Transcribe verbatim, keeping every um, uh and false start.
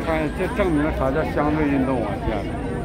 看这证明啥叫相对运动啊，这样的。